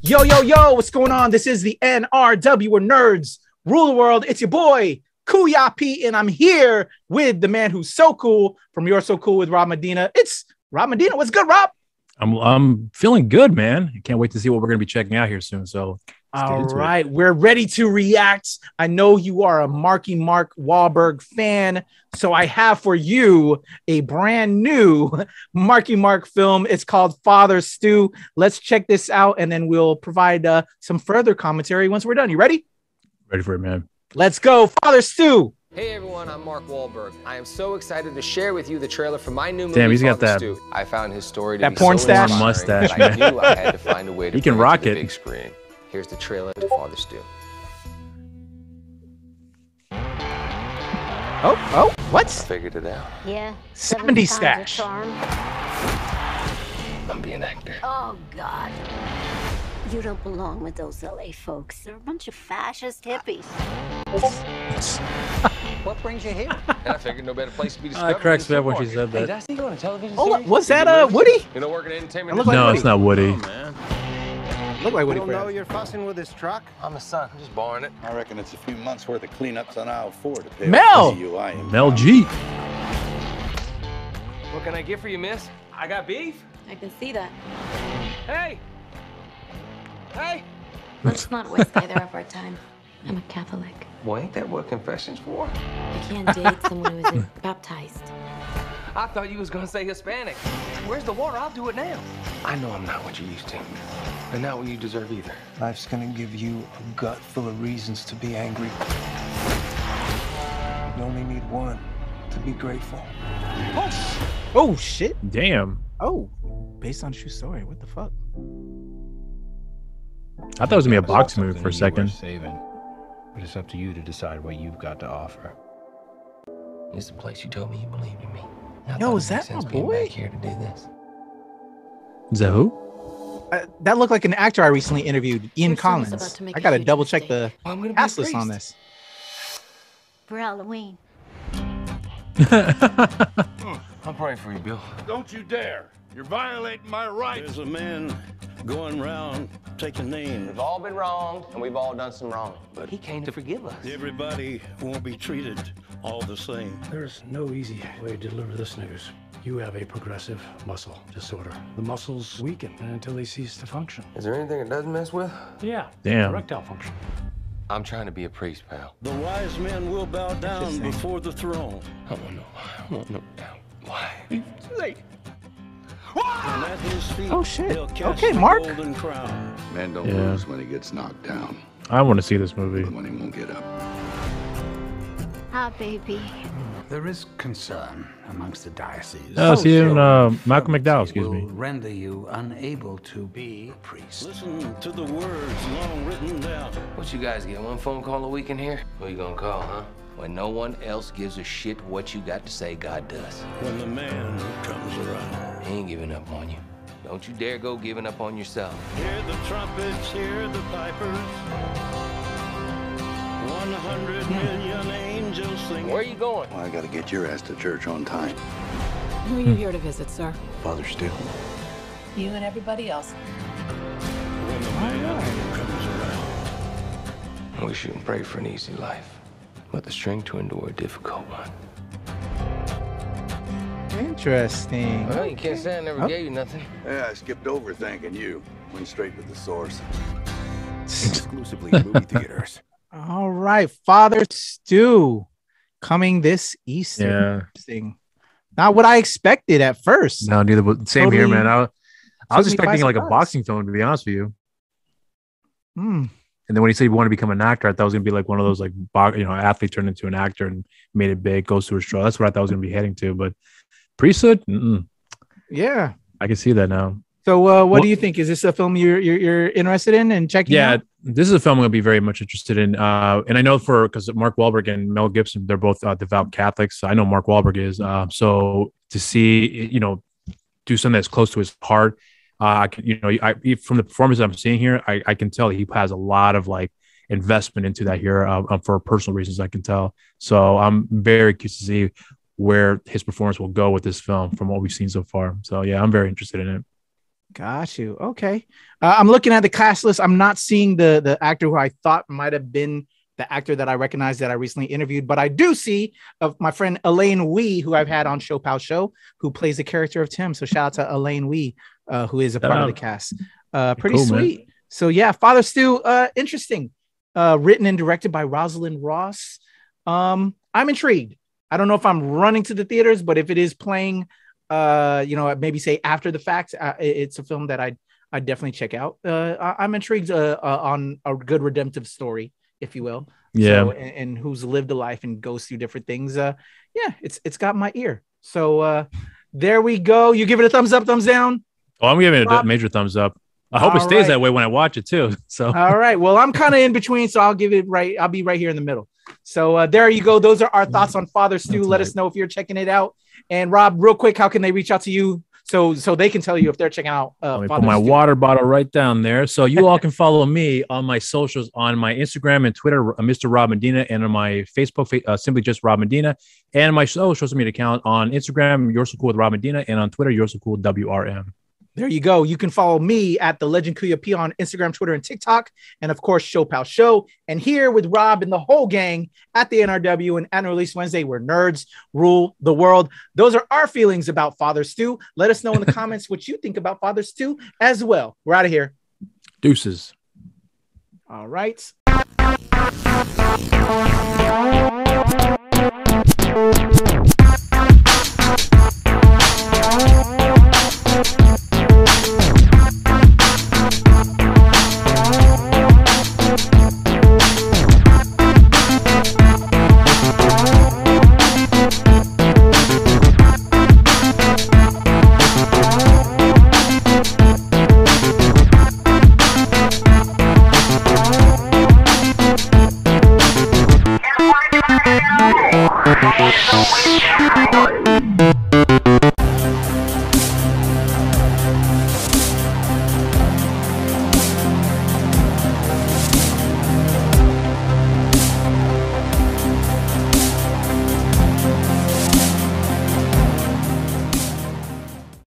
Yo, yo, yo, what's going on? This is the NRW, where nerds rule the world. It's your boy, Kuya P, and I'm here with the man who's so cool from You're So Cool with Rob Medina. It's Rob Medina. What's good, Rob? I'm feeling good, man. I can't wait to see what we're going to be checking out here soon. So all right, we're ready to react. I know you are a Marky Mark Wahlberg fan, so I have for you a brand new Marky Mark film. It's called Father Stew. Let's check this out, and then we'll provide some further commentary once we're done. You ready? Ready for it, man. Let's go, Father Stew. Hey everyone, I'm Mark Wahlberg. I am so excited to share with you the trailer for my new movie. Damn, he's got that. Stew. I found his story to that be porn so stash mustache. I knew I had to find a way to he can bring rock to the it. big screen. Here's the trailer to Father Stew. Oh, what? I figured it out. Yeah. 70 stash. I'm being an actor. Oh, God. You don't belong with those LA folks. They're a bunch of fascist hippies. What brings you here? And I figured no better place to be discovered. I cracks me up when she Hey, said did I that. see you on a television Hold series? up, was that Woody? You know, working in entertainment. That looked like No, Woody. it's not Woody. Oh, man. Look like Woody. You don't know you're fussing with his truck? I'm the son. I'm just borrowing it. I reckon it's a few months worth of cleanups on aisle 4 to pay Mel! off the DUI in Mel town. G. What can I get for you, miss? I got beef. I can see that. Hey! Hey! Let's not waste either of our time. I'm a Catholic. Well, ain't that what confession's for? I can't date someone who isn't baptized. I thought you was gonna say Hispanic. Where's the water? I'll do it now. I know I'm not what you used to, and not what you deserve either. Life's gonna give you a gut full of reasons to be angry. You only need one, to be grateful. Oh, shit. Damn. Oh, based on true story. What the fuck? I thought it was going to be a boxing movie for a second. Saving, but it's up to you to decide what you've got to offer. It's the place you told me you believed in me. I Yo, thought is it made that sense my being boy? back here to do this. Is that who? That looked like an actor I recently interviewed, Ian Your son is about Collins. to make I a gotta huge double check the mistake. Well, I'm gonna be cast a list on priest. this. For Halloween. I'm praying for you, Bill. Don't you dare! You're violating my rights. There's a man going round taking names. We've all been wronged, and we've all done some wrong. But he came to forgive us. Everybody won't be treated all the same. There's no easy way to deliver this news. You have a progressive muscle disorder. The muscles weaken until they cease to function. Is there anything it doesn't mess with? Yeah. Damn. Erectile function. I'm trying to be a priest, pal. The wise men will bow down Interesting. before the throne. I want no doubt. Why? And at his feet, Oh, shit. they'll cast Okay, the Mark. golden crown. Man don't Yeah. lose when he gets knocked down, I want to see this movie. but when he won't get up. Ah, baby. There is concern amongst the diocese. Oh, see him, sure. Malcolm McDowell, excuse will me. render you unable to be a priest. Listen to the words long written down. What you guys get? One phone call a week in here? Who you gonna call, huh? When no one else gives a shit what you got to say, God does. When the man comes around. He ain't giving up on you. Don't you dare go giving up on yourself. Hear the trumpets, hear the pipers. 100 million angels sing. Where are you going? Well, I gotta get your ass to church on time. Who are you here to visit, sir? Father Stew. You and everybody else. When the man comes around. We shouldn't pray for an easy life, but the strength to endure a difficult one. Interesting. Well, you can't say I never Oh. gave you nothing. Yeah, I skipped over thanking you. Went straight to the source. Exclusively in movie theaters. All right, Father Stew coming this Easter. Yeah. Interesting. Not what I expected at first. No, neither. But same here, Totally man. I was took me by expecting like a surprise. boxing film, to be honest with you. Hmm. And then when he said he wanted to become an actor, I thought it was gonna be like one of those like athlete turned into an actor and made it big, goes through a struggle. That's what I thought I was gonna be heading to. But priesthood, Yeah. I can see that now. So, what Well- do you think? Is this a film you're interested in and checking Yeah, out? this is a film I'm gonna be very much interested in. And I know because Mark Wahlberg and Mel Gibson, they're both devout Catholics. I know Mark Wahlberg is. So to see, do something that's close to his heart, I can, from the performance I'm seeing here, I can tell he has a lot of like investment into that here for personal reasons. I can tell. So I'm very curious to see where his performance will go with this film from what we've seen so far. So yeah, I'm very interested in it. Got you. Okay. I'm looking at the cast list. I'm not seeing the actor who I thought might have been the actor that I recognized that I recently interviewed, but I do see of my friend Elaine Wee, who I've had on Show Pal Show, who plays the character of Tim. So shout out to Elaine Wee, who is a part of the cast. Pretty cool, sweet. Man. So yeah, Father Stu, interesting. Written and directed by Rosalind Ross. I'm intrigued. I don't know if I'm running to the theaters, but if it is playing, maybe say after the fact, it's a film that I'd definitely check out. I'm intrigued on a good redemptive story, if you will. Yeah. So, and who's lived a life and goes through different things. It's got my ear. So there we go. You give it a thumbs up, thumbs down? Oh, I'm giving it a major thumbs up. I hope it stays that way when I watch it too. So all right. Well, I'm kind of in between, so I'll give it right. I'll be right here in the middle. So there you go. Those are our thoughts on Father Stu. Let us know if you're checking it out. And Rob, real quick, how can they reach out to you so they can tell you if they're checking out Let me put my water bottle right down there. So you all can follow me on my socials, on my Instagram and Twitter, Mr. Rob Medina, and on my Facebook, simply just Rob Medina, and my social media account on Instagram, You're So Cool with Rob Medina, and on Twitter, You're So Cool WRM. There you go. You can follow me at the Legend Kuya P on Instagram, Twitter, and TikTok. And of course, Show Pal Show. And here with Rob and the whole gang at the NRW and Annual Release Wednesday, where nerds rule the world. Those are our feelings about Father Stu. Let us know in the comments what you think about Father Stu as well. We're out of here. Deuces. All right. We'll be right back.